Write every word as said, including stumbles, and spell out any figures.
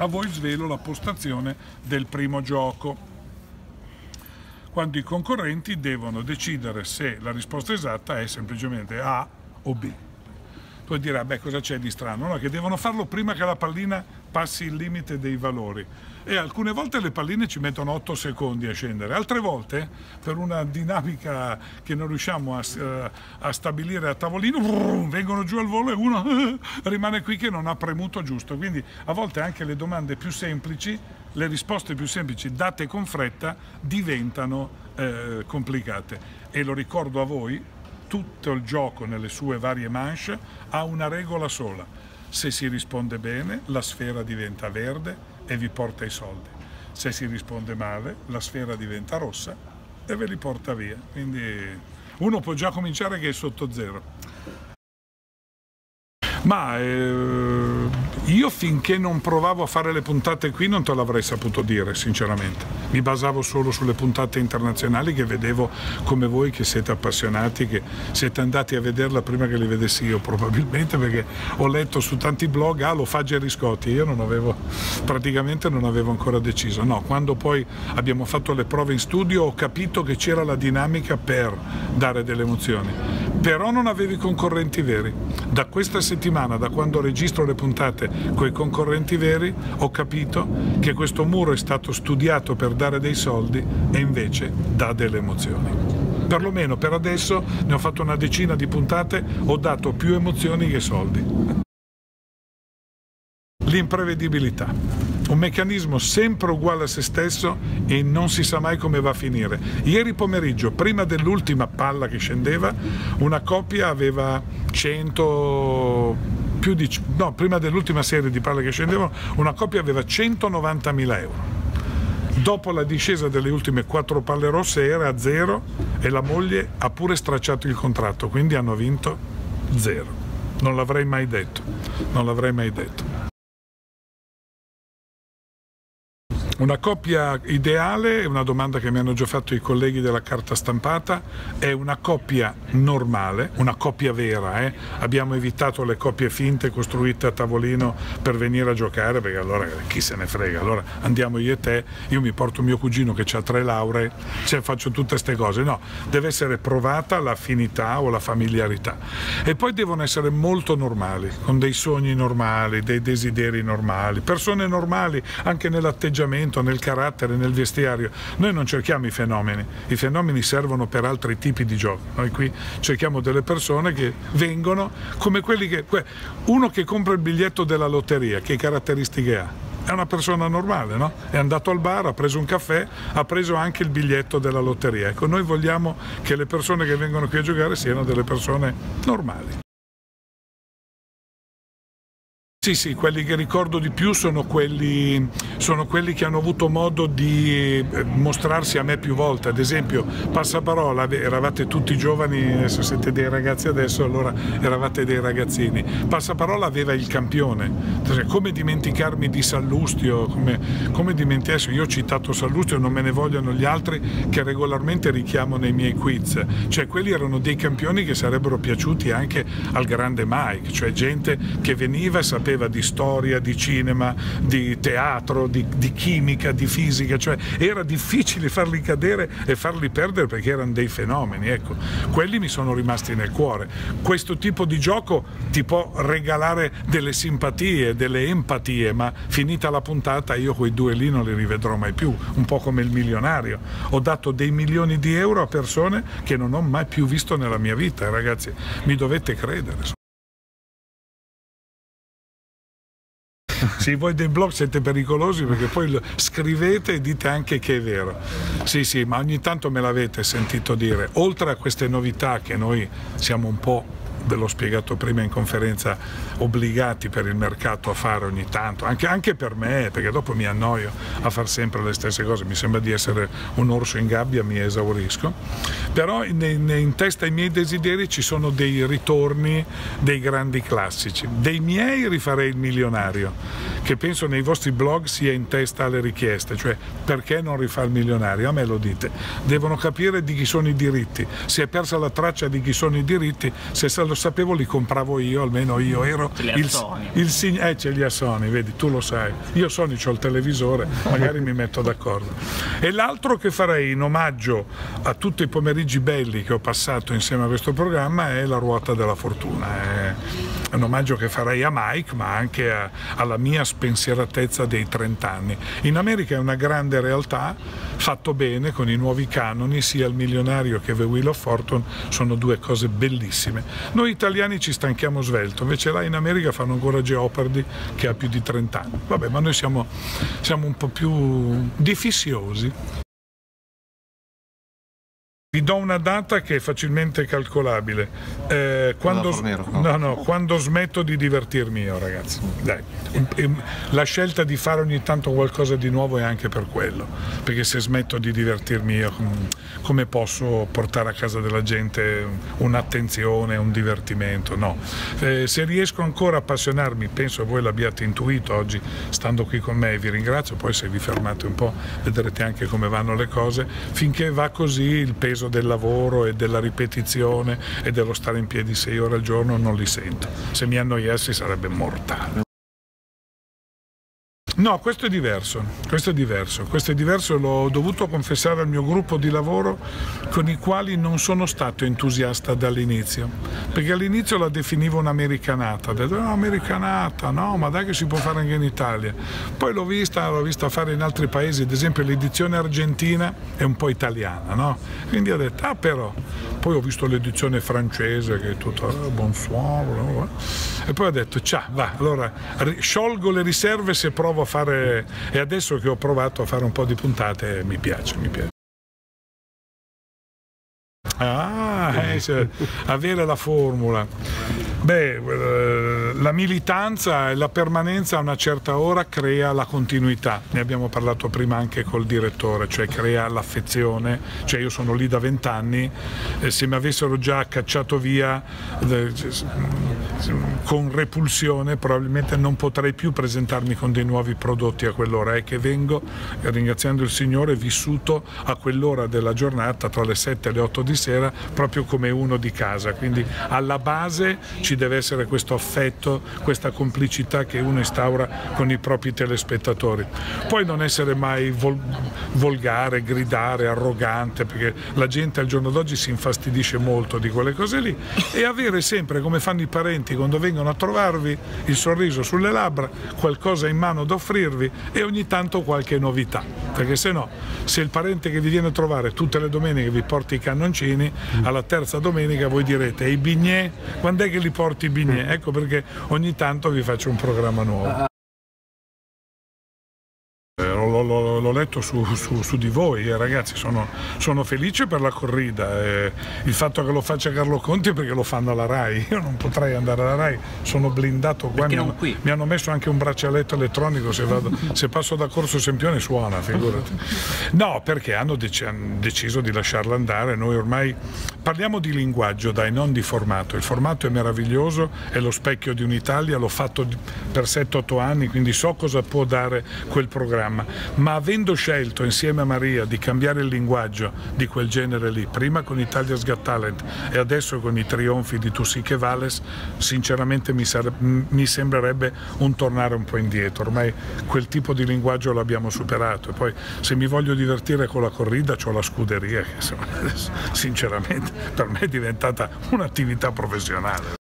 A voi svelo la postazione del primo gioco, quando i concorrenti devono decidere se la risposta esatta è semplicemente A o B. Poi dirà, beh, cosa c'è di strano? No, che devono farlo prima che la pallina passi il limite dei valori. E alcune volte le palline ci mettono otto secondi a scendere, altre volte, per una dinamica che non riusciamo a, a stabilire a tavolino, brrr, vengono giù al volo e uno rimane qui che non ha premuto giusto. Quindi a volte anche le domande più semplici, le risposte più semplici date con fretta diventano eh, complicate. E lo ricordo a voi, tutto il gioco nelle sue varie manche ha una regola sola: se si risponde bene la sfera diventa verde e vi porta i soldi, se si risponde male la sfera diventa rossa e ve li porta via. Quindi uno può già cominciare che è sotto zero. Ma eh, io finché non provavo a fare le puntate qui non te l'avrei saputo dire, sinceramente. Mi basavo solo sulle puntate internazionali che vedevo come voi, che siete appassionati, che siete andati a vederla prima che li vedessi io probabilmente, perché ho letto su tanti blog, ah, lo fa Gerry Scotti, io non avevo, praticamente non avevo ancora deciso. No, quando poi abbiamo fatto le prove in studio ho capito che c'era la dinamica per dare delle emozioni, però non avevo i concorrenti veri. Da questa settimana, da quando registro le puntate con i concorrenti veri, ho capito che questo muro è stato studiato per dare dei soldi e invece dà delle emozioni. Perlomeno per adesso ne ho fatto una decina di puntate, ho dato più emozioni che soldi. L'imprevedibilità, un meccanismo sempre uguale a se stesso e non si sa mai come va a finire. Ieri pomeriggio, prima dell'ultima palla che scendeva, una coppia aveva cento, più di, no, prima dell'ultima serie di palle che scendevano, una coppia aveva centonovantamila euro. Dopo la discesa delle ultime quattro palle rosse era a zero e la moglie ha pure stracciato il contratto, quindi hanno vinto zero. Non l'avrei mai detto, non l'avrei mai detto. Una coppia ideale, è una domanda che mi hanno già fatto i colleghi della carta stampata, è una coppia normale, una coppia vera. Eh? Abbiamo evitato le coppie finte costruite a tavolino per venire a giocare, perché allora chi se ne frega, allora andiamo io e te, io mi porto mio cugino che ha tre lauree, cioè faccio tutte queste cose. No, deve essere provata l'affinità o la familiarità. E poi devono essere molto normali, con dei sogni normali, dei desideri normali, persone normali anche nell'atteggiamento, nel carattere, nel vestiario. Noi non cerchiamo i fenomeni, i fenomeni servono per altri tipi di gioco. Noi qui cerchiamo delle persone che vengono come quelli che... Uno che compra il biglietto della lotteria, che caratteristiche ha? È una persona normale, no? È andato al bar, ha preso un caffè, ha preso anche il biglietto della lotteria. Ecco, noi vogliamo che le persone che vengono qui a giocare siano delle persone normali. Sì, sì, quelli che ricordo di più sono quelli, sono quelli che hanno avuto modo di mostrarsi a me più volte. Ad esempio, Passaparola, eravate tutti giovani, se siete dei ragazzi adesso, allora eravate dei ragazzini. Passaparola aveva il campione. Come dimenticarmi di Sallustio, come, come dimenticarsi, io ho citato Sallustio, non me ne vogliono gli altri che regolarmente richiamo nei miei quiz. Cioè, quelli erano dei campioni che sarebbero piaciuti anche al grande Mike, cioè gente che veniva e sapeva di storia, di cinema, di teatro, di, di chimica, di fisica, cioè era difficile farli cadere e farli perdere perché erano dei fenomeni, ecco, quelli mi sono rimasti nel cuore. Questo tipo di gioco ti può regalare delle simpatie, delle empatie, ma finita la puntata io quei due lì non li rivedrò mai più, un po' come il milionario. Ho dato dei milioni di euro a persone che non ho mai più visto nella mia vita, ragazzi, mi dovete credere. Sì, voi dei blog siete pericolosi perché poi scrivete e dite anche che è vero. Sì, sì, ma ogni tanto me l'avete sentito dire. Oltre a queste novità che noi siamo un po', ve l'ho spiegato prima in conferenza, obbligati per il mercato a fare ogni tanto, anche, anche per me, perché dopo mi annoio a fare sempre le stesse cose, mi sembra di essere un orso in gabbia, mi esaurisco, però in, in, in testa ai miei desideri ci sono dei ritorni dei grandi classici. Dei miei rifarei il milionario, che penso nei vostri blog sia in testa alle richieste, cioè perché non rifà il milionario? A me lo dite, devono capire di chi sono i diritti, si è persa la traccia di chi sono i diritti, se lo sapevo li compravo io, almeno io ero il, il sign- eh c'è gli Sony, vedi, tu lo sai, io Sony c'ho il televisore, magari mi metto d'accordo. E l'altro che farei in omaggio a tutti i pomeriggi belli che ho passato insieme a questo programma è La ruota della fortuna, è un omaggio che farei a Mike ma anche a, alla mia spensieratezza dei trenta anni. In America è una grande realtà, fatto bene con i nuovi canoni, sia Il milionario che The Wheel of Fortune sono due cose bellissime. Noi italiani ci stanchiamo svelto, invece là in America fanno ancora Jeopardy che ha più di trenta anni. Vabbè, ma noi siamo, siamo un po' più diffisiosi. Vi do una data che è facilmente calcolabile. Eh, quando, no, no. No, no, quando smetto di divertirmi io, ragazzi. Dai. La scelta di fare ogni tanto qualcosa di nuovo è anche per quello, perché se smetto di divertirmi io, come posso portare a casa della gente un'attenzione, un divertimento? No. Eh, se riesco ancora a appassionarmi, penso voi l'abbiate intuito oggi stando qui con me, vi ringrazio, poi se vi fermate un po' vedrete anche come vanno le cose, finché va così il peso del lavoro e della ripetizione e dello stare in piedi sei ore al giorno non li sento. Se mi annoiassi sarebbe mortale. No, questo è diverso, questo è diverso, questo è diverso, l'ho dovuto confessare al mio gruppo di lavoro con i quali non sono stato entusiasta dall'inizio, perché all'inizio la definivo un'americanata, ho detto no, americanata, no, ma dai che si può fare anche in Italia, poi l'ho vista, l'ho vista fare in altri paesi, ad esempio l'edizione argentina è un po' italiana, no? Quindi ho detto, ah però, poi ho visto l'edizione francese che è tutta, oh, bonsoir, no? E poi ho detto, ciao, va, allora sciolgo le riserve se provo a fare, e adesso che ho provato a fare un po' di puntate mi piace, mi piace. Ah, eh, cioè, avere la formula. Beh, la militanza e la permanenza a una certa ora crea la continuità, ne abbiamo parlato prima anche col direttore, cioè crea l'affezione, cioè io sono lì da vent'anni, eh, se mi avessero già cacciato via eh, con repulsione probabilmente non potrei più presentarmi con dei nuovi prodotti a quell'ora, è che vengo, ringraziando il Signore, vissuto a quell'ora della giornata tra le sette e le otto di sera proprio come uno di casa, quindi alla base ci deve essere questo affetto, questa complicità che uno instaura con i propri telespettatori. Poi non essere mai vol volgare, gridare, arrogante, perché la gente al giorno d'oggi si infastidisce molto di quelle cose lì, e avere sempre, come fanno i parenti quando vengono a trovarvi, il sorriso sulle labbra, qualcosa in mano da offrirvi e ogni tanto qualche novità, perché se no, se il parente che vi viene a trovare tutte le domeniche vi porta i cannoncini, alla terza domenica voi direte, e i bignè, quando è che li porti i bignè? Ecco perché ogni tanto vi faccio un programma nuovo. L'ho letto su, su, su di voi, eh, ragazzi, sono, sono felice per la corrida, eh, il fatto che lo faccia Carlo Conti è perché lo fanno alla RAI, io non potrei andare alla RAI, sono blindato qua, mi hanno, mi hanno messo anche un braccialetto elettronico, se, vado, se passo da Corso Sempione suona, figurati. No, perché hanno, dec hanno deciso di lasciarla andare, noi ormai parliamo di linguaggio, dai, non di formato, il formato è meraviglioso, è lo specchio di un'Italia, l'ho fatto per sette otto anni, quindi so cosa può dare quel programma, ma avendo scelto insieme a Maria di cambiare il linguaggio di quel genere lì, prima con Italia's Got Talent e adesso con i trionfi di Tu sì che vales, sinceramente mi, mi sembrerebbe un tornare un po' indietro, ormai quel tipo di linguaggio l'abbiamo superato, e poi se mi voglio divertire con la corrida c'ho la scuderia che insomma, sinceramente per me è diventata un'attività professionale.